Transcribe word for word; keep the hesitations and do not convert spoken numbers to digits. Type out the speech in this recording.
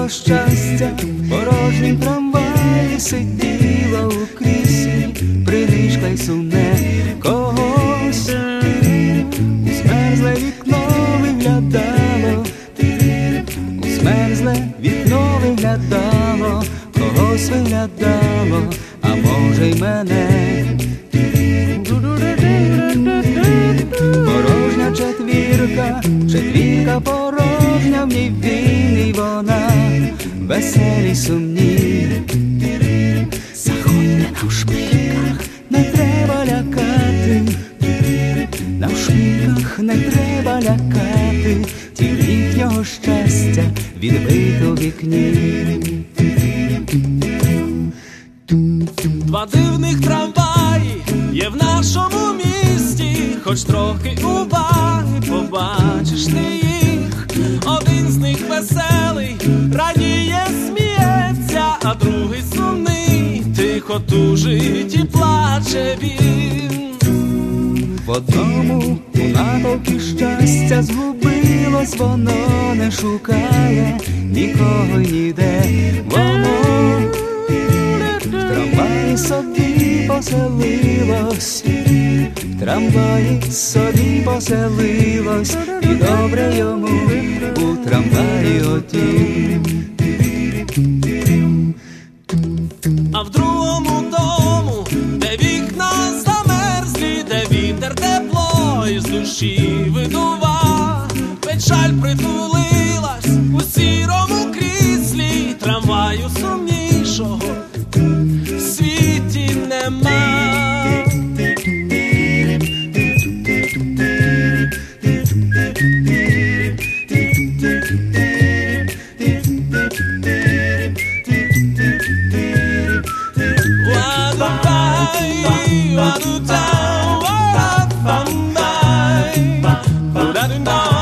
згубило щастя, в порожнім трамваї сиділа у кріслі, пригрішка й сумне когось, у змерзле вікно виглядало, у змерзле вікно виглядало, когось виглядало, а може й мене. Порожня четвірка, четвірка порожня, в ній він і вона, веселі сумні. Заходьте навшпиньках, не треба лякати, навшпиньках не треба лякати, тінь їхнього щастя відбито в вікні. Два дивних трамваї є в нашому місті, хоч трохи уваги побачиш ти їх. Один з них веселий, радіє, сміється, а другий сумний, тихо тужить і плаче він. В одному у натовпі щастя згубилось, воно не шукає нікого й ніде, воно в трамваї собі поселилось, в трамваї собі поселилось, і добре йому у трамваї отім. А в другому дому, де вікна замерзлі, де вітер тепло із душі видува, печаль притулилась у сірому кріслі, трамваю сумнішого в світі нема. Wa-do-bye, wa-do-down, wa-da-bum-bye, wa-da-do-down.